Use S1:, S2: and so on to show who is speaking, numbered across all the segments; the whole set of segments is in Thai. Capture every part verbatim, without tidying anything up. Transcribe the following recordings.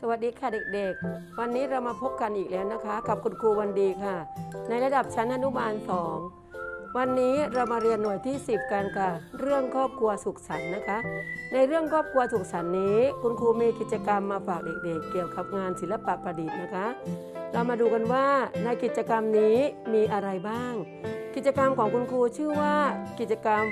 S1: วัสดีค่ะเด็กๆวันนี้เรามาพบกันอีกแล้วนะคะกับคุณครูวันดีค่ะในระดับชั้นอนุบาลสองวันนี้เรามาเรียนหน่วยที่สิบกันค่ะเรื่องครอบครัวสุขสันต์นะคะในเรื่องครอบครัวสุขสันต์นี้คุณครูมีกิจกรรมมาฝากเด็กๆเกี่ยวกับงานศิลปะประดิษฐ์นะคะเรามาดูกันว่าในกิจกรรมนี้มีอะไรบ้างกิจกรรมของคุณครูชื่อว่ากิจกรรม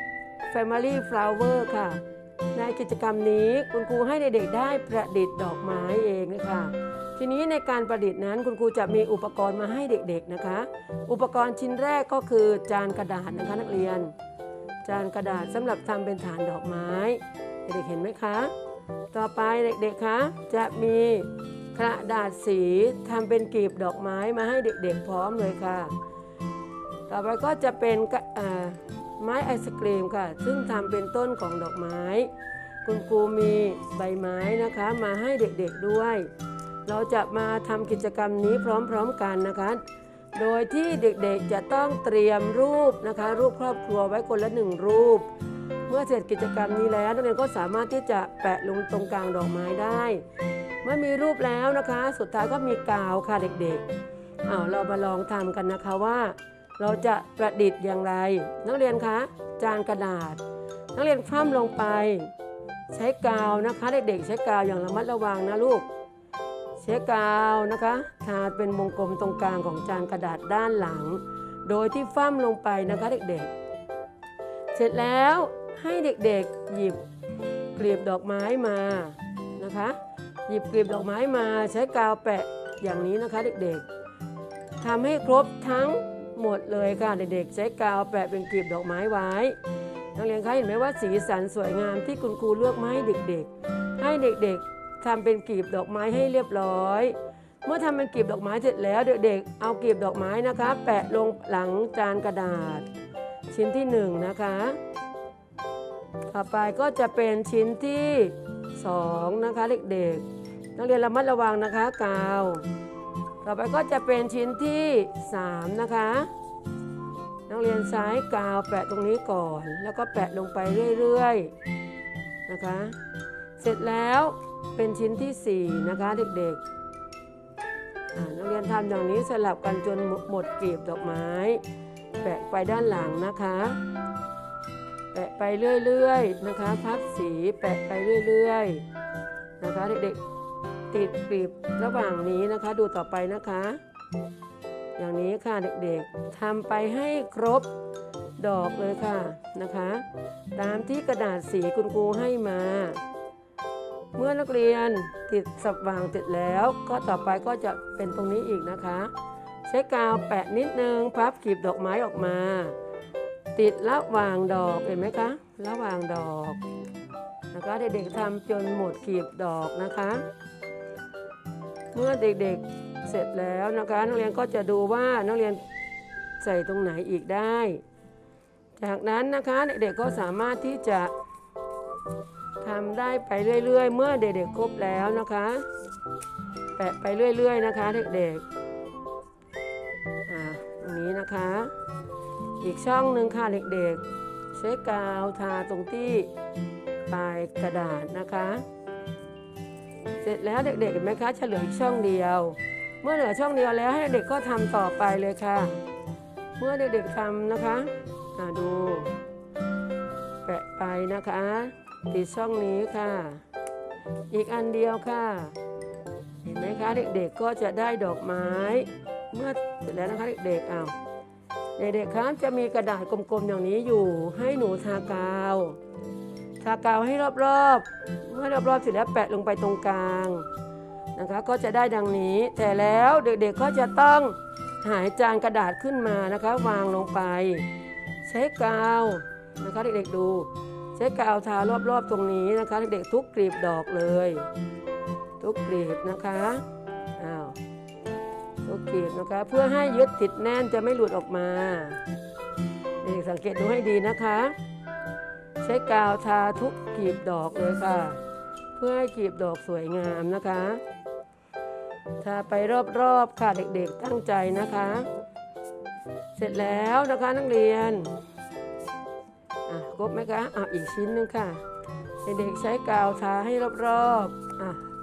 S1: Family Flower ค่ะในกิจกรรมนี้คุณครูให้เด็กๆได้ประดิษฐ์ดอกไม้เองนะคะทีนี้ในการประดิษฐ์นั้นคุณครูจะมีอุปกรณ์มาให้เด็กๆนะคะอุปกรณ์ชิ้นแรกก็คือจานกระดาษนะคะนักเรียนจานกระดาษสำหรับทำเป็นฐานดอกไม้เด็กๆเห็นไหมคะต่อไปเด็กๆคะจะมีกระดาษสีทำเป็นกลีบดอกไม้มาให้เด็กๆพร้อมเลยค่ะต่อไปก็จะเป็นไม้ไอศกรีมค่ะซึ่งทำเป็นต้นของดอกไม้คุณครูมีใบไม้นะคะมาให้เด็กๆด้วยเราจะมาทำกิจกรรมนี้พร้อมๆกันนะคะโดยที่เด็กๆจะต้องเตรียมรูปนะคะรูปครอบครัวไว้คนละหนึ่งรูปเมื่อเสร็จกิจกรรมนี้แล้วนักเรียนก็สามารถที่จะแปะลงตรงกลางดอกไม้ได้เมื่อมีรูปแล้วนะคะสุดท้ายก็มีกาวค่ะเด็กๆอ้าวเรามาลองทำกันนะคะว่าเราจะประดิษฐ์อย่างไรนักเรียนคะจานกระดาษนักเรียนคว่ำลงไปใช้กาวนะคะเด็กๆใช้กาวอย่างระมัดระวังนะลูกใช้กาวนะคะทาเป็นวงกลมตรงกลางของจานกระดาษด้านหลังโดยที่คว่ำลงไปนะคะเด็กๆเสร็จแล้วให้เด็กๆหยิบกลีบดอกไม้มานะคะหยิบกลีบดอกไม้มาใช้กาวแปะอย่างนี้นะคะเด็กๆทำให้ครบทั้งหมดเลยค่ะเด็กๆใช้กาวแปะเป็นกลีบดอกไม้ไว้นักเรียนคะเห็นไหมว่าสีสันสวยงามที่คุณครูเลือกมาให้เด็กๆให้เด็กๆทำเป็นกลีบดอกไม้ให้เรียบร้อยเมื่อทำเป็นกลีบดอกไม้เสร็จแล้วเด็กๆเอากลีบดอกไม้นะคะแปะลงหลังจานกระดาษชิ้นที่หนึ่งนะคะต่อไปก็จะเป็นชิ้นที่สองนะคะเด็กๆนักเรียนระมัดระวังนะคะกาวต่อไปก็จะเป็นชิ้นที่สามนะคะนักเรียนใช้กาวแปะตรงนี้ก่อนแล้วก็แปะลงไปเรื่อยๆนะคะเสร็จแล้วเป็นชิ้นที่สี่นะคะเด็กๆนักเรียนทำอย่างนี้สลับกันจนหมดกลีบดอกไม้แปะไปด้านหลังนะคะแปะไปเรื่อยๆนะคะพับสีแปะไปเรื่อยๆนะคะเด็กๆติดกลีบระหว่างนี้นะคะดูต่อไปนะคะอย่างนี้ค่ะเด็กๆทำไปให้ครบดอกเลยค่ะนะคะตามที่กระดาษสีคุณครูให้มาเมื่อนักเรียนติดสับวางเสร็จแล้วก็ต่อไปก็จะเป็นตรงนี้อีกนะคะใช้กาวแปะนิดนึงพับกลีบดอกไม้ออกมาติดระหว่างดอกเห็นไหมคะระหว่างดอกนะคะเด็กๆทำจนหมดกลีบดอกนะคะเมื่อเด็กๆเสร็จแล้วนะคะนักเรียนก็จะดูว่านักเรียนใส่ตรงไหนอีกได้จากนั้นนะคะเด็กๆก็สามารถที่จะทำได้ไปเรื่อยๆเมื่อเด็กๆครบแล้วนะคะแปะไปเรื่อยๆนะคะเด็กๆอ่าตรงนี้นะคะอีกช่องหนึ่งค่ะเด็กๆใช้กาวทาตรงที่ปลายกระดาษนะคะเสร็จแล้วเด็กๆเห็นไหมคะจะเหลืออีกช่องเดียวเมื่อเหลือช่องเดียวแล้วให้เด็กก็ทำต่อไปเลยค่ะเมื่อเด็กๆทำนะคะดูแปะไปนะคะติดช่องนี้ค่ะอีกอันเดียวค่ะเห็นไหมคะเด็กๆก็จะได้ดอกไม้เมื่อเสร็จแล้วนะคะเด็กๆเอาเด็กๆครับจะมีกระดาษกลมๆอย่างนี้อยู่ให้หนูทากาวทากาวให้รอบๆเมื่อรอบๆเสร็จแล้วแปะลงไปตรงกลางนะคะก็จะได้ดังนี้แต่แล้วเด็กๆก็จะต้องหายจานกระดาษขึ้นมานะคะวางลงไปใช้กาวนะคะเด็กๆดูใช้กาวทารอบๆตรงนี้นะคะเด็กๆทุกกลีบดอกเลยทุกกลีบนะคะอ้าวทุกกลีบนะคะเพื่อให้ยึดติดแน่นจะไม่หลุดออกมาเด็กสังเกตดูให้ดีนะคะใช้กาวทาทุกกลีบดอกเลยค่ะเพื่อให้กลีบดอกสวยงามนะคะทาไปรอบๆค่ะเด็กๆตั้งใจนะคะเสร็จแล้วนะคะนักเรียนอ่ะครบไหมคะอ่ะอีกชิ้นหนึ่งค่ะเด็กๆใช้กาวทาให้รอบๆอ่ะ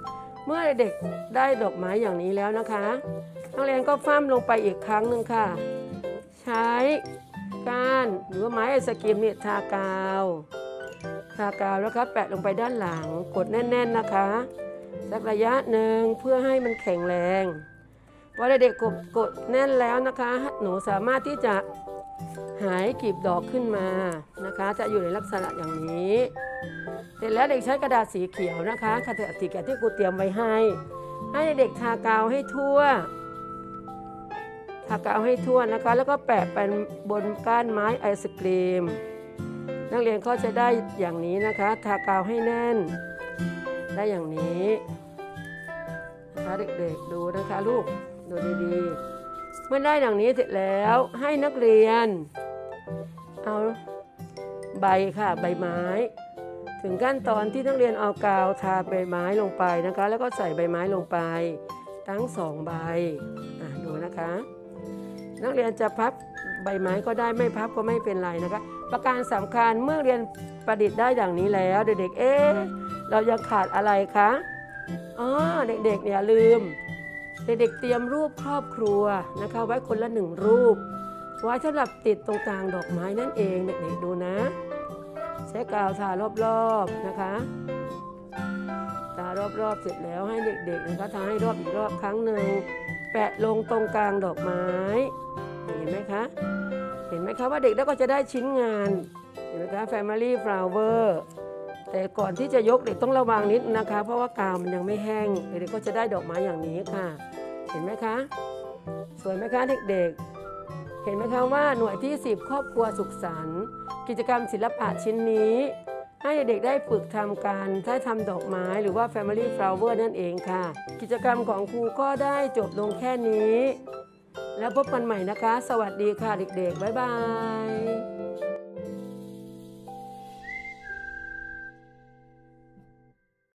S1: เมื่อเด็กได้ดอกไม้อย่างนี้แล้วนะคะนักเรียนก็ฟ้ามลงไปอีกครั้งหนึ่งค่ะใช้ก้านหรือว่าไม้ไอศกรีมเนี่ยทากาวทากาวแล้วก็แปะลงไปด้านหลังกดแน่นๆนะคะสักระยะหนึ่งเพื่อให้มันแข็งแรงพอเด็กกดกดแน่นแล้วนะคะหนูสามารถที่จะหายกลีบดอกขึ้นมานะคะจะอยู่ในลักษณะอย่างนี้เสร็จแล้วเด็กใช้กระดาษสีเขียวนะคะกระดาษสีเขียวที่ครูเตรียมไว้ให้ให้เด็กทากาวให้ทั่วทากาวให้ทั่วนะคะแล้วก็แปะเป็นบนก้านไม้ไอศกรีมนักเรียนก็จะได้อย่างนี้นะคะทากาวให้แน่นได้อย่างนี้นะคะเด็กๆดูนะคะลูกดูดีๆเมื่อได้อย่างนี้เสร็จแล้วให้นักเรียนเอาใบค่ะใบไม้ถึงขั้นตอนที่นักเรียนเอากาวทาใบไม้ลงไปนะคะแล้วก็ใส่ใบไม้ลงไปทั้งสองใบดูนะคะนักเรียนจะพับใบไม้ก็ได้ไม่พับก็ไม่เป็นไรนะคะประการสำคัญเมื่อเรียนประดิษฐ์ได้อย่างนี้แล้วเด็กๆเอ๊ะเรายังขาดอะไรคะอ๋อเด็กๆอย่าลืมเด็กๆเตรียมรูปครอบครัวนะคะไว้คนละหนึ่งรูปไว้สำหรับติดตรงกลางดอกไม้นั่นเองเด็กๆดูนะใช้กาวทารอบๆนะคะทารอบๆเสร็จแล้วให้เด็กๆนะคะทาให้รอบอีกรอบครั้งหนึ่งแปะลงตรงกลางดอกไม้เห็นไหมคะเห็นไหมคะว่าเด็กแล้วก็จะได้ชิ้นงานเห็นไหมคะ Family Flower แต่ก่อนที่จะยกเด็กต้องระวังนิดนะคะเพราะว่ากาวมันยังไม่แห้งเด็กๆก็จะได้ดอกไม้อย่างนี้ค่ะเห็นไหมคะสวยไหมคะเด็กๆเห็นไหมคะว่าหน่วยที่สิบครอบครัวสุขสันต์กิจกรรมศิลปะชิ้นนี้ให้เด็กๆได้ฝึกทำการใช้ทำดอกไม้หรือว่า Family Flower นั่นเองค่ะกิจกรรมของครูก็ได้จบลงแค่นี้แล้วพบกันใหม่นะคะสวัสดีค่ะเด็กๆบ๊ายบาย